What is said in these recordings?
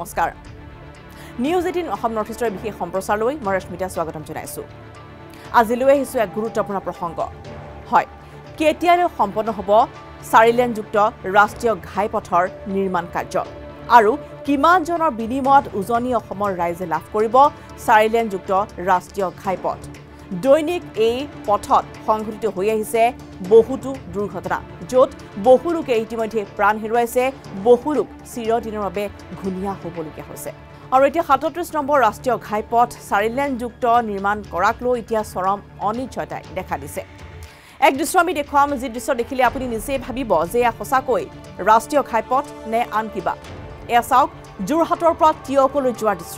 নমস্কাৰ News18 Assam Northeastৰ বিশেষ সম্প্ৰচাৰলৈ মই ৰশ্মিতা স্বাগতম জনাইছো আজিলৈ আহিছো এক গুৰুত্বপূৰ্ণ প্ৰসংগ হয় কেতিয়াৰে সম্পন্ন হ'ব 4 লেনযুক্ত ৰাষ্ট্ৰীয় ঘাইপথৰ নিৰ্মাণ কাৰ্য আৰু কিমান জনৰ বিনিময়ত উজনি অসমৰ ৰাইজে লাভ কৰিব 4 লেনযুক্ত ৰাষ্ট্ৰীয় ঘাইপথ দৈনিক এই পথত সংঘটিত হৈ আহিছে বহুতো দুৰ্ঘটনা য'ত বহু লোকে ইতিমধ্যে প্ৰাণ হেৰুৱাইছে বহু লোক চিৰদিনৰ বাবে ঘুনিয়া হ'বলগীয়া হৈছে আৰু এতিয়া 37 নম্বৰ ৰাষ্ট্ৰীয় ঘাইপথ 4 লেনযুক্ত নিৰ্মাণ কৰাক লৈ এতিয়া চৰম অনিশ্চয়তাই দেখা দিছে এক দৃশ্য আমি দেখুৱাম যি দৃশ্য দেখিলে আপুনি নিজে ভাবিব যে এয়া সঁচাকৈ ৰাষ্ট্ৰীয় ঘাইপথ নে আন কিবা এয়া চাওক যোৰহাটৰ পৰা টিয়কলৈ যোৱাৰ দৃশ্য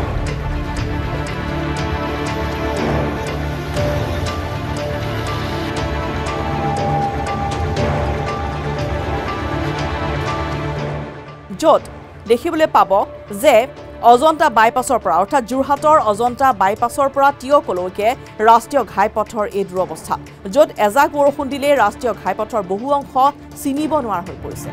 য'ত দেখিবলৈ পাব যে অজন্তা বাইপাছৰ পৰা অৰ্থাৎ যোৰহাটৰ অজন্তা বাইপাছৰ পৰা টিয়কলৈকে ৰাষ্ট্ৰীয় ঘাইপথৰ এই দুৰৱস্থা য'ত এজাক বৰষুণ দিলে ৰাষ্ট্ৰীয় ঘাইপথৰ বহু অংশ চিনিব নোৱাৰা হৈ পৰিছে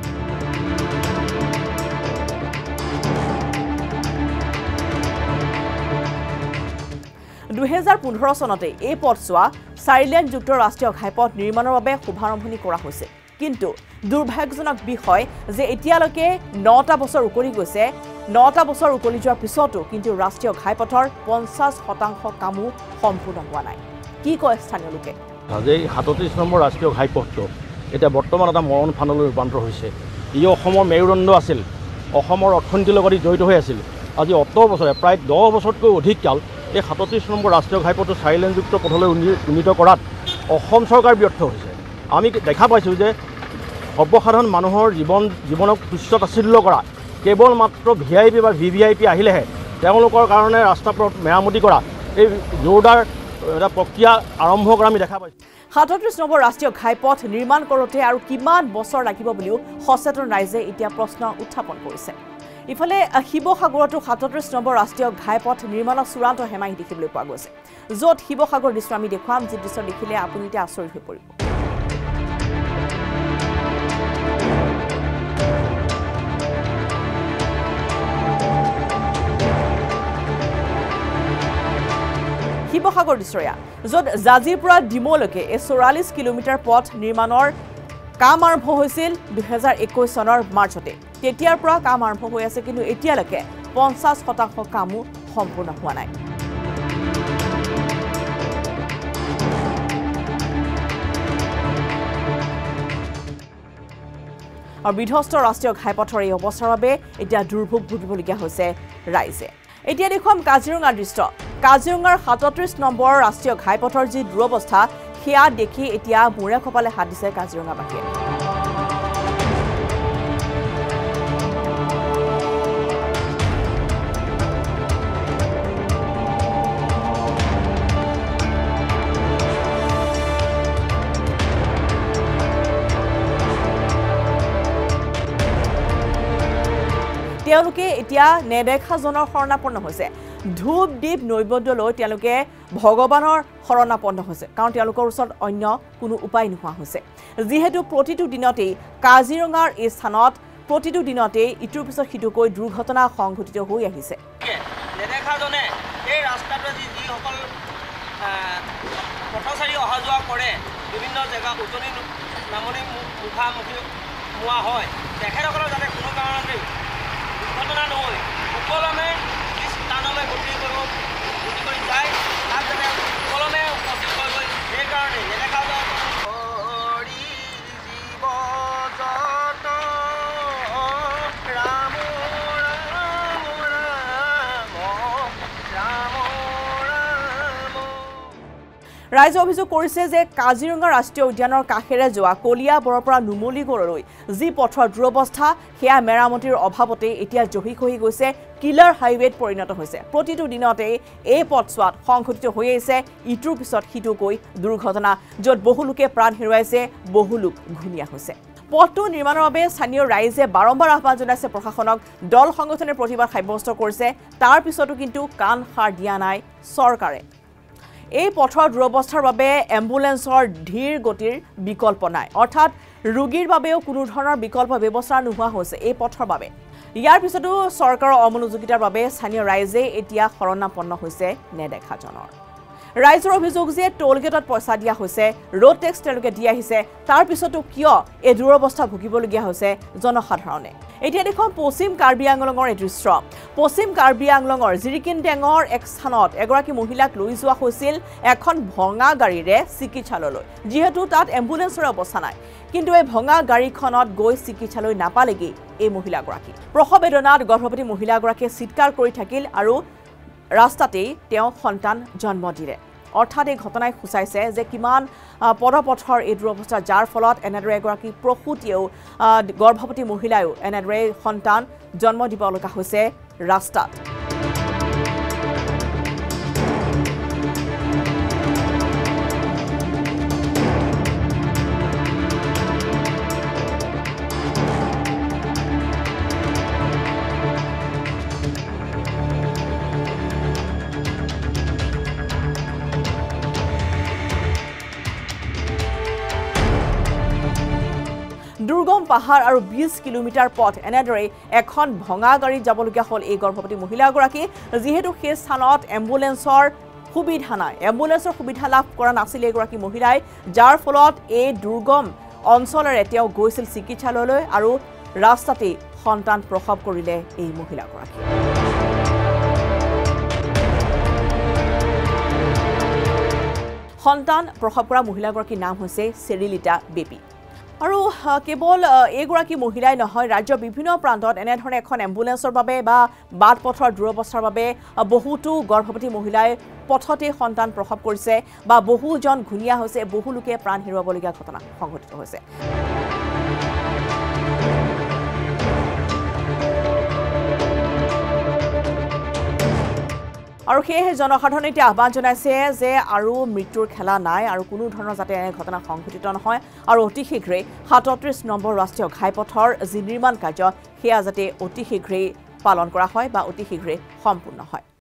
(2015) চনতে এই পথছোৱা 4 লেনযুক্ত ৰাষ্ট্ৰীয় ঘাইপথ নিৰ্মাণৰ বাবে শুভাৰম্ভণি কৰা হৈছে কিন্তু দুৰ্ভাগ্যজনক বিষয় যে এতিয়ালৈকে 9টা বছৰ উকলি গৈছে 9টা বছৰ উকলি যোৱাৰ পিছতো কিন্তু ৰাষ্ট্ৰীয় ঘাইপথৰ 50% কামো সম্পূৰ্ণ হোৱা নাই কি কয় স্থানীয় লোকে আজি 37 নম্বৰ ৰাষ্ট্ৰীয় ঘাইপথটো এটা বৰ্তমান এটা মৰণ ফানলৈ ৰূপান্তৰ হৈছে ই অসমৰ মেৰুদণ্ড আছিল অসমৰ অৰ্থনীতিৰ লগত জড়িত হৈ আছিল আজি অত বছৰে প্ৰায় 10 বছৰতকৈ অধিক কাল এই 37 নম্বৰ ৰাষ্ট্ৰীয় ঘাইপথটো 4 লেনযুক্ত পথলৈ উন্নীত কৰাত অসম চৰকাৰ ব্যৰ্থ হৈছে আমি দেখা পাইছোঁ যে সৰ্বসাধাৰণ মানুহৰ জীৱনক তুচ্ছ তাচ্ছিল্য কৰা কেৱল মাত্ৰ VIP বা VVIP আহিলেহে তেওঁলোকৰ কাৰণে ৰাস্তা পথ মেৰামতি কৰা এই জোৰদাৰ এটা প্ৰক্ৰিয়া আৰম্ভ কৰা আমি দেখা পাইছোঁ 37 নম্বৰ ৰাষ্ট্ৰীয় ঘাইপথ নিৰ্মাণ কৰোঁতে আৰু কিমান বছৰ লাগিব বুলিও সচেতন ৰাইজে এতিয়া প্ৰশ্ন উত্থাপন কৰিছে ইফালে শিৱসাগৰতো 37 নম্বৰ ৰাষ্ট্ৰীয় ঘাইপথ নিৰ্মাণৰ চূড়ান্ত হেমাহি দেখিবলৈ পোৱা গৈছে য'ত শিৱসাগৰ দৃশ্য আমি দেখুৱাম যি দৃশ্য দেখিলে আপুনি এতিয়া আচৰিত হৈ পৰিব শিৱসাগৰ দৃশ্যয়া য'ত জাজিৰ পৰা ডিমলৈকে 44 কিলোমিটাৰ পথ নিৰ্মাণৰ কাম আৰম্ভ হৈছিল 2021 চনৰ মাৰ্চতে তেতিয়াৰ পৰা কাম আৰম্ভ হৈ আছে কিন্তু এতিয়ালৈকে 50% কামো সম্পূৰ্ণ হোৱা নাই আৰু বিধ্বস্ত ৰাষ্ট্ৰীয় ঘাইপথৰ এই অৱস্থাৰ বাবে এতিয়া দুৰ্ভোগ ভুগিবলগীয়া হৈছে ৰাইজে এতিয়া দেখুৱাম কাজিৰঙাৰ দৃশ্য কাজিৰঙাৰ 37 নম্বৰ ৰাষ্ট্ৰীয় ঘাইপথৰ যি দুৰৱস্থা সেয়া দেখি এতিয়া মূৰে কপালে হাত দিছে কাজিৰঙাবাসীয়ে তেওঁলোকে এতিয়া নেদেখাজনৰ শৰণাপন্ন হৈছে ধূপ দীপ নৈবেদ্য লৈ তেওঁলোকে ভগৱানৰ শৰণাপন্ন হৈছে কাৰণ তেওঁলোকৰ ওচৰত অন্য কোনো উপায় নোহোৱা হৈছে যিহেতু প্ৰতিটো দিনতেই কাজিৰঙাৰ এই স্থানত প্ৰতিটো দিনতেই ইটোৰ পিছত সিটোকৈ দুৰ্ঘটনা সংঘটিত হৈ আহিছে নেদেখাজনে এই ৰাস্তাটো যিসকল পথচাৰী অহা যোৱা কৰে বিভিন্ন জেগা উজনি নামনি মুখামুখি হোৱা হয় তেখেতসকলৰ যাতে কোনো কাৰণতে দুৰ্ঘটনা নহয় সুকলমে স্থানলৈ গতি কৰি যায় তাত যাতে সুকলমে উপস্থিত হৈ গৈ সেইকাৰণে নেদেখা ৰাইজে অভিযোগ কৰিছে যে কাজিৰঙা ৰাষ্ট্ৰীয় উদ্যানৰ কাষেৰে যোৱা কলিয়াবৰৰ পৰা নুমলীগড়লৈ যি পথৰ দুৰৱস্থা সেয়া মেৰামতিৰ অভাৱতে এতিয়া জহি খহি গৈছে কিলাৰ হাইৱেত পৰিণত হৈছে প্ৰতিটো দিনতে এই পথছোৱাত সংঘটিত হৈ আহিছে ইটোৰ পিছত সিটোকৈ দুৰ্ঘটনা য'ত বহু লোকে প্ৰাণ হেৰুৱাইছে বহু লোক ঘুনিয়া হৈছে পথটো নিৰ্মাণৰ বাবে স্থানীয় ৰাইজে বাৰম্বাৰ আহ্বান জনাইছে প্ৰশাসনক দল সংগঠনে প্ৰতিবাদ সাব্যস্ত কৰিছে তাৰ পিছতো কিন্তু কাণ সাৰ দিয়া নাই চৰকাৰে এই পথৰ দুৰৱস্থাৰ বাবে এম্বুলেন্সৰ ধীৰ গতিৰ বিকল্প নাই অৰ্থাৎ ৰোগীৰ বাবেও কোনো ধৰণৰ বিকল্প ব্যৱস্থা নোহোৱা হৈছে এই পথৰ বাবে ইয়াৰ পিছতো চৰকাৰৰ অমনোযোগিতাৰ বাবে স্থানীয় ৰাইজে এতিয়া শৰণাপন্ন হৈছে নেদেখাজনৰ ৰাইজৰ অভিযোগ যে টোল গেটত পইচা দিয়া হৈছে ৰোড টেক্স তেওঁলোকে দি আহিছে তাৰ পিছতো কিয় এই দুৰৱস্থা ভুগিবলগীয়া হৈছে জনসাধাৰণে এতিয়া দেখোন পশ্চিম কাৰ্বি আংলঙৰ এই দৃশ্য পশ্চিম কাৰ্বি আংলঙৰ জিৰিকিনটেঙৰ এক স্থানত এগৰাকী মহিলাক লৈ যোৱা হৈছিল এখন ভঙা গাড়ীৰে চিকিৎসালয়লৈ যিহেতু তাত এম্বুলেন্সৰ অৱস্থা নাই কিন্তু এই ভঙা গাড়ীখনত গৈ চিকিৎসালয় নাপালেগৈ এই মহিলাগৰাকী প্ৰসৱ বেদনাত গৰ্ভৱতী মহিলাগৰাকীয়ে চিৎকাৰ কৰি থাকিল আৰু ৰাস্তাতেই তেওঁ সন্তান জন্ম দিলে অৰ্থাৎ এই ঘটনাই সূচাইছে যে কিমান পদপথৰ এই দুৰৱস্থা যাৰ ফলত এনেদৰে এগৰাকী প্ৰসূতিয়েও গৰ্ভৱতী মহিলায়ো এনেদৰে সন্তান জন্ম দিব লগা হৈছে ৰাস্তাত দুৰ্গম পাহাৰ আৰু 20 কিলোমিটাৰ পথ এনেদৰে এখন ভঙা গাড়ীত যাবলগীয়া হ'ল এই গৰ্ভৱতী মহিলাগৰাকী যিহেতু সেই স্থানত এম্বুলেন্সৰ সুবিধা নাই এম্বুলেন্সৰ সুবিধা লাভ কৰা নাছিল এগৰাকী মহিলাই যাৰ ফলত এই দুৰ্গম অঞ্চলৰে তেওঁ গৈছিল চিকিৎসালয়লৈ আৰু ৰাস্তাতেই সন্তান প্ৰসৱ কৰিলে এই মহিলাগৰাকী সন্তান প্ৰসৱ কৰা মহিলাগৰাকীৰ নাম হৈছে চেৰিলিতা বেবী আৰু কেৱল এগৰাকী মহিলাই নহয় ৰাজ্যৰ বিভিন্ন প্ৰান্তত এনেধৰণে এখন এম্বুলেন্সৰ বাবে বা বাট পথৰ দুৰৱস্থাৰ বাবে বহুতো গৰ্ভৱতী মহিলাই পথতে সন্তান প্ৰসৱ কৰিছে বা বহুজন ঘূণীয়া হৈছে বহু লোকে প্ৰাণ হেৰুৱাবলগীয়া ঘটনা সংঘটিত হৈছে আৰু সেয়েহে জনসাধাৰণে এতিয়া আহ্বান জনাইছে যে আৰু মৃত্যুৰ খেলা নাই আৰু কোনো ধৰণৰ যাতে এনে ঘটনা সংঘটিত নহয় আৰু অতি শীঘ্ৰে 37 নম্বৰ ৰাষ্ট্ৰীয় ঘাইপথৰ যি নিৰ্মাণ কাৰ্য সেয়া যাতে অতি শীঘ্ৰে পালন কৰা হয় বা অতি শীঘ্ৰে সম্পূৰ্ণ হয়